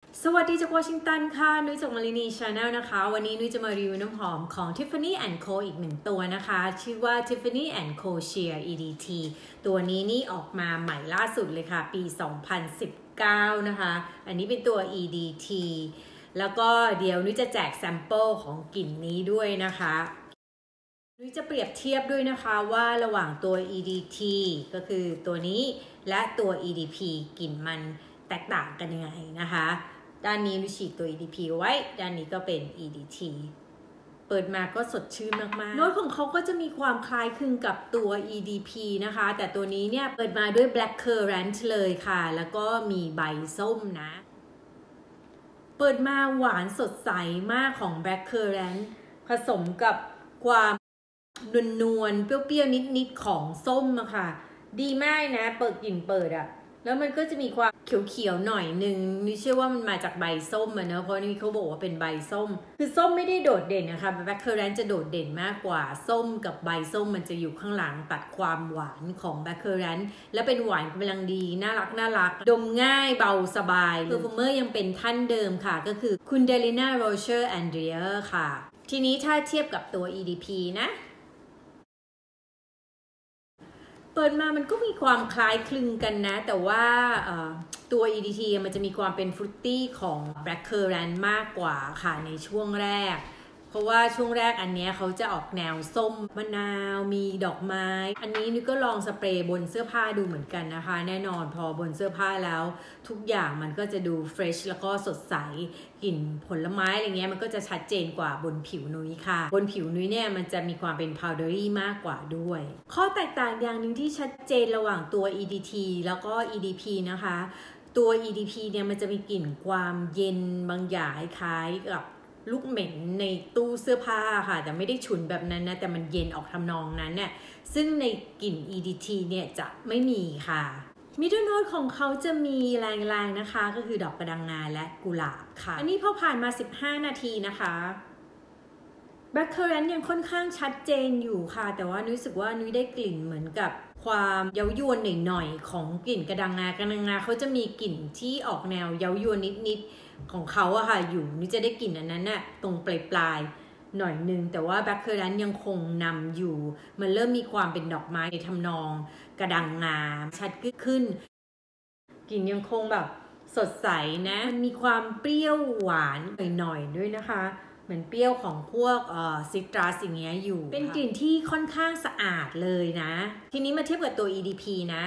สวัสดีจากวอชิงตันค่ะนุ้ยจากมารินีชาแนลนะคะวันนี้นุ้ยจะมารีวิวน้ำหอมของ Tiffany & Co อีกหนึ่งตัวนะคะชื่อว่า Tiffany & Co Sheer EDT ตัวนี้นี่ออกมาใหม่ล่าสุดเลยค่ะปี 2019 นะคะอันนี้เป็นตัว EDT แล้วก็เดี๋ยวนุ้ยจะแจกแซมเปิลของกลิ่นนี้ด้วยนะคะนุ้ยจะเปรียบเทียบด้วยนะคะว่าระหว่างตัว EDT ก็คือตัวนี้และตัว EDP กลิ่นมันแตกต่างกันยังไงนะคะด้านนี้นุ้ยฉีดตัว EDP ไว้ด้านนี้ก็เป็น EDT เปิดมาก็สดชื่นมากๆโน้ตของเขาก็จะมีความคล้ายคลึงกับตัว EDP นะคะแต่ตัวนี้เนี่ยเปิดมาด้วย Black Currant เลยค่ะแล้วก็มีใบส้มนะเปิดมาหวานสดใสมากของ Black Currant ผสมกับความนวลๆเปรี้ยวๆนิดๆของส้มอะค่ะดีมากนะเปิดกลิ่นเปิดอะแล้วมันก็จะมีความเขียวๆหน่อยนึงนี่เชื่อว่ามันมาจากใบส้มอะเนอะเพราะนี่เขาบอกว่าเป็นใบส้มคือส้มไม่ได้โดดเด่นนะคะแบล็คเคอร์แรนต์จะโดดเด่นมากกว่าส้มกับใบส้มมันจะอยู่ข้างหลังตัดความหวานของแบล็คเคอร์แรนต์และเป็นหวานกำลังดีน่ารักดมง่ายเบาสบายเพอร์ฟูเมอร์ยังเป็นท่านเดิมค่ะก็คือคุณเดลิน่าโรเชอร์แอนเดรียค่ะทีนี้ถ้าเทียบกับตัว EDP นะเปิดมามันก็มีความคล้ายคลึงกันนะแต่ว่าตัว EDT มันจะมีความเป็นฟรุตตี้ของ Black Currant มากกว่าค่ะในช่วงแรกเพราะว่าช่วงแรกอันนี้เขาจะออกแนวส้มมะนาวมีดอกไม้อันนี้นี่ก็ลองสเปรย์บนเสื้อผ้าดูเหมือนกันนะคะแน่นอนพอบนเสื้อผ้าแล้วทุกอย่างมันก็จะดูเฟรชแล้วก็สดใสกลิ่นผลไม้อะไรเงี้ยมันก็จะชัดเจนกว่าบนผิวนุ้ยค่ะบนผิวนุ้ยเนี่ยมันจะมีความเป็นพาวเดอรี่มากกว่าด้วยข้อแตกต่างอย่างหนึ่งที่ชัดเจนระหว่างตัว EDT แล้วก็ EDP นะคะตัว EDP เนี่ยมันจะมีกลิ่นความเย็นบางอย่างคล้ายกับลูกเหม็นในตู้เสื้อผ้าค่ะแต่ไม่ได้ฉุนแบบนั้นนะแต่มันเย็นออกทำนองนั้นเนี่ยซึ่งในกลิ่น EDT เนี่ยจะไม่มีค่ะมิดเดิลโน้ตของเขาจะมีแรงๆนะคะก็คือดอกกระดังงาและกุหลาบค่ะอันนี้พอผ่านมา15นาทีนะคะแบล็คเคอร์แรนต์ยังค่อนข้างชัดเจนอยู่ค่ะแต่ว่ารู้สึกว่านุ้ยได้กลิ่นเหมือนกับความเย้ายวนหน่อยๆของกลิ่นกระดังงเขาจะมีกลิ่นที่ออกแนวเย้ายวนนิดๆของเขาอะค่ะอยู่นุ้ยจะได้กลิ่นอันนั้นน่ะตรงปลายๆหน่อยนึงแต่ว่าแบล็คเคอร์แรนต์ยังคงนำอยู่มันเริ่มมีความเป็นดอกไม้ในทำนองกระดังงาชัดขึ้นกลิ่นยังคงแบบสดใสนะมันมีความเปรี้ยวหวานหน่อยๆด้วยนะคะเหมือนเปรี้ยวของพวกซิตรัสอย่างเงี้ยอยู่เป็นกลิ่นที่ค่อนข้างสะอาดเลยนะทีนี้มาเทียบกับตัว EDP นะ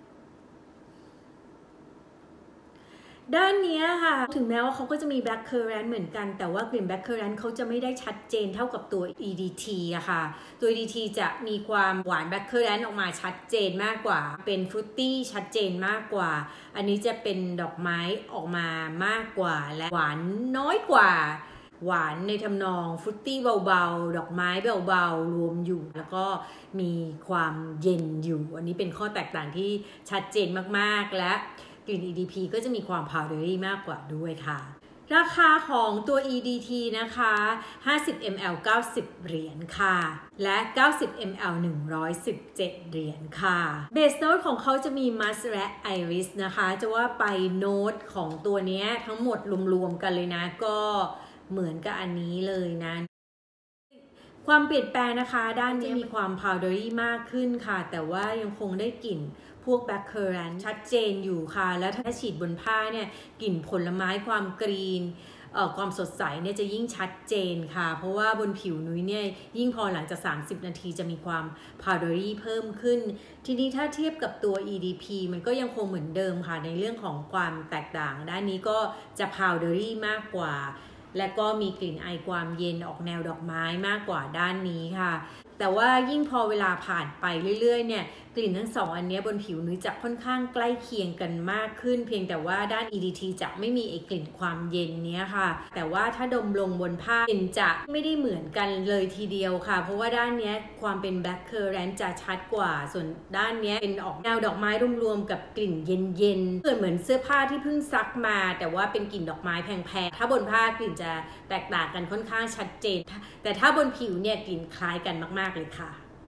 ด้านนี้ค่ะถึงแม้ว่าเขาก็จะมี Black Currant เหมือนกันแต่ว่ากลิ่น Black Currant เขาจะไม่ได้ชัดเจนเท่ากับตัว EDT อะค่ะตัว EDT จะมีความหวาน Black Currant ออกมาชัดเจนมากกว่าเป็นฟรุตตี้ชัดเจนมากกว่าอันนี้จะเป็นดอกไม้ออกมามากกว่าและหวานน้อยกว่าหวานในทำนองฟรุตตี้เบาๆดอกไม้เบาๆรวมอยู่แล้วก็มีความเย็นอยู่อันนี้เป็นข้อแตกต่างที่ชัดเจนมากๆและกลิ่น EDP ก็จะมีความ powdery มากกว่าด้วยค่ะราคาของตัว EDT นะคะ50 ml 90 เหรียญค่ะและ90 ml 117 เหรียญค่ะเบสโน้ตของเขาจะมีมัสและไอริสนะคะจะว่าไปโน้ตของตัวนี้ทั้งหมดรวมๆกันเลยนะก็เหมือนกับอันนี้เลยนะความเปลี่ยนแปลงนะคะด้านนี้มีความ powdery มากขึ้นค่ะแต่ว่ายังคงได้กลิ่นพวก Black Currant ชัดเจนอยู่ค่ะแล้วถ้าฉีดบนผ้าเนี่ยกลิ่นผลไม้ความกรีนความสดใสเนี่ยจะยิ่งชัดเจนค่ะเพราะว่าบนผิวนุ้ยเนี่ยยิ่งพอหลังจาก30นาทีจะมีความ powdery เพิ่มขึ้นทีนี้ถ้าเทียบกับตัว EDP มันก็ยังคงเหมือนเดิมค่ะในเรื่องของความแตกต่างด้านนี้ก็จะ powdery มากกว่าและก็มีกลิ่นไอความเย็นออกแนวดอกไม้มากกว่าด้านนี้ค่ะแต่ว่ายิ่งพอเวลาผ่านไปเรื่อยๆเนี่ยกลิ่นทั้งสองอันนี้บนผิวนุ้ยจะค่อนข้างใกล้เคียงกันมากขึ้นเพียงแต่ว่าด้าน EDT จะไม่มีกลิ่นความเย็นเนี้ยค่ะแต่ว่าถ้าดมลงบนผ้ากลิ่นจะไม่ได้เหมือนกันเลยทีเดียวค่ะเพราะว่าด้านนี้ความเป็น Black Currant จะชัดกว่าส่วนด้านนี้เป็นออกแนวดอกไม้รวมๆกับกลิ่นเย็นๆเหมือนเสื้อผ้าที่เพิ่งซักมาแต่ว่าเป็นกลิ่นดอกไม้แพงๆถ้าบนผ้ากลิ่นจะแตกต่างกันค่อนข้างชัดเจนแต่ถ้าบนผิวเนี่ยกลิ่นคล้ายกันมากๆเลยค่ะ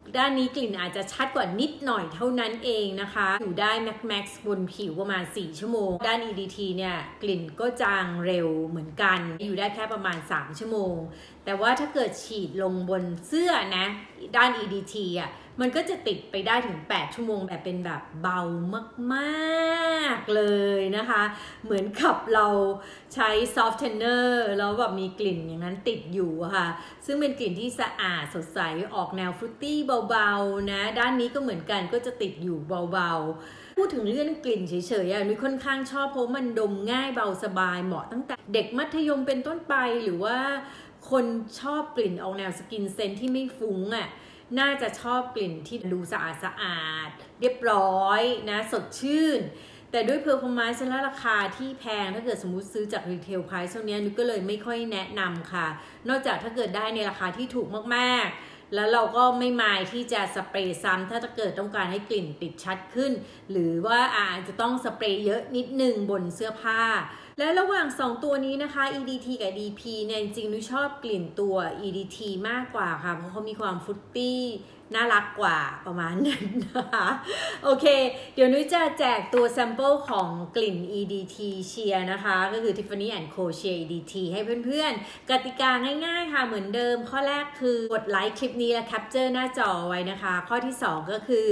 ด้านนี้กลิ่นอาจจะชัดกว่านิดหน่อยเท่านั้นเองนะคะอยู่ได้แม็กซ์บนผิวประมาณ4 ชั่วโมงด้าน EDT เนี่ยกลิ่นก็จางเร็วเหมือนกันอยู่ได้แค่ประมาณ3 ชั่วโมงแต่ว่าถ้าเกิดฉีดลงบนเสื้อนะด้าน EDT อ่ะมันก็จะติดไปได้ถึง8 ชั่วโมงแบบเป็นแบบเบามากๆเลยนะคะเหมือนกับเราใช้ซอฟต์เทนเนอร์แล้วแบบมีกลิ่นอย่างนั้นติดอยู่ค่ะซึ่งเป็นกลิ่นที่สะอาดสดใสออกแนวฟรุตตี้เบาๆนะด้านนี้ก็เหมือนกันก็จะติดอยู่เบาๆพูดถึงเรื่องกลิ่นเฉยๆนุ้ยค่อนข้างชอบเพราะมันดมง่ายเบาสบายเหมาะตั้งแต่เด็กมัธยมเป็นต้นไปหรือว่าคนชอบกลิ่นออกแนวสกินเซนที่ไม่ฟุ้งน่าจะชอบกลิ่นที่ดูสะอาดเรียบร้อยนะสดชื่นแต่ด้วยเพอร์ฟอร์แมนซ์และราคาที่แพงถ้าเกิดสมมุติซื้อจากรีเทลไพรซ์เท่านี้นุ้ยก็เลยไม่ค่อยแนะนำค่ะนอกจากถ้าเกิดได้ในราคาที่ถูกมากๆแล้วเราก็ไม่มายที่จะสเปรย์ซ้ำถ้าเกิดต้องการให้กลิ่นติดชัดขึ้นหรือว่าอาจจะต้องสเปรย์เยอะนิดนึงบนเสื้อผ้าและระหว่าง2ตัวนี้นะคะ EDT กับ DP เนี่ยจริงๆนุ้ยชอบกลิ่นตัว EDT มากกว่าค่ะเพราะเขามีความฟรุตตี้น่ารักกว่าประมาณนั้นนะคะโอเคเดี๋ยวนุ้ยจะแจกตัวแซมเปิลของกลิ่น EDT เชียร์นะคะก็คือ Tiffany & Co. Sheer EDT ให้เพื่อนๆกติกาง่ายๆค่ะเหมือนเดิมข้อแรกคือกดไลค์คลิปนี้และแคปเจอร์หน้าจอไว้นะคะข้อที่2ก็คื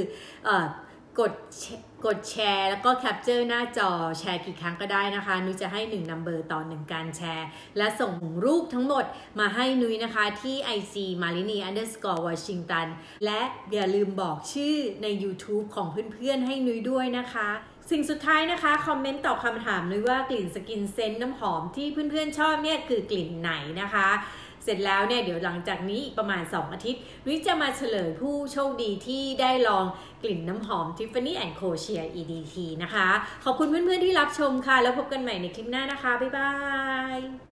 อกดแชร์แล้วก็แคปเจอร์หน้าจอแชร์กี่ครั้งก็ได้นะคะนุ้ยจะให้1 number ต่อ1การแชร์และส่งรูปทั้งหมดมาให้นุ้ยนะคะที่ IG malini_washington และอย่าลืมบอกชื่อใน YouTube ของเพื่อนๆให้นุ้ยด้วยนะคะสิ่งสุดท้ายนะคะคอมเมนต์ตอบคำถามนุ้ยว่ากลิ่นสกินเซนต์น้ำหอมที่เพื่อนๆชอบเนี่ยคือกลิ่นไหนนะคะเสร็จแล้วเนี่ยเดี๋ยวหลังจากนี้อีกประมาณ2 อาทิตย์นุ้ยจะมาเฉลยผู้โชคดีที่ได้ลองกลิ่นน้ำหอม Tiffany & Co. Sheer EDT นะคะขอบคุณเพื่อนๆที่รับชมค่ะแล้วพบกันใหม่ในคลิปหน้านะคะบ๊ายบาย